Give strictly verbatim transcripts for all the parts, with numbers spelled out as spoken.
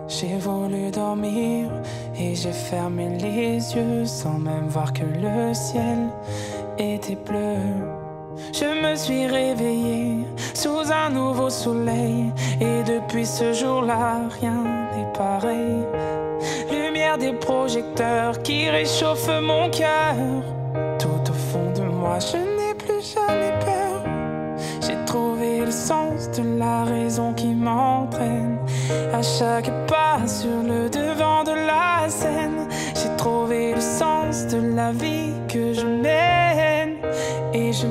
J'ai voulu dormir et j'ai fermé les yeux sans même voir que le ciel était bleu. Je me suis réveillée sous un nouveau soleil et depuis ce jour-là, rien n'est pareil. Lumière des projecteurs qui réchauffent mon cœur. Tout au fond de moi, je n'ai plus jamais peur. J'ai trouvé le sens de la raison qui m'entraîne à chaque pas sur le devant de la scène. J'ai trouvé le sens de la vie que je mène et je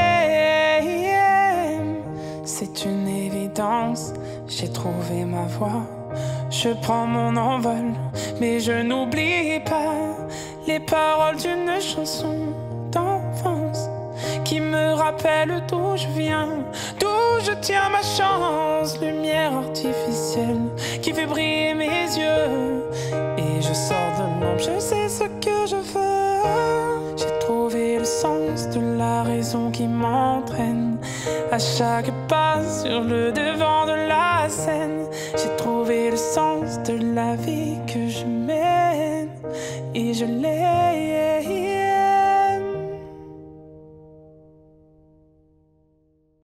l'aime. C'est une évidence, j'ai trouvé ma voie. Je prends mon envol, mais je n'oublie pas les paroles d'une chanson d'enfance qui me rappelle d'où je viens, d'où je tiens ma chance. Lumière artificielle qui fait briller mes yeux et je sors de l'ombre, je sais ce que je veux. J'ai trouvé le sens de la raison qui m'entraîne à chaque pas sur le devant de la scène. J'ai trouvé le sens de la vie que je mène et je l'aime.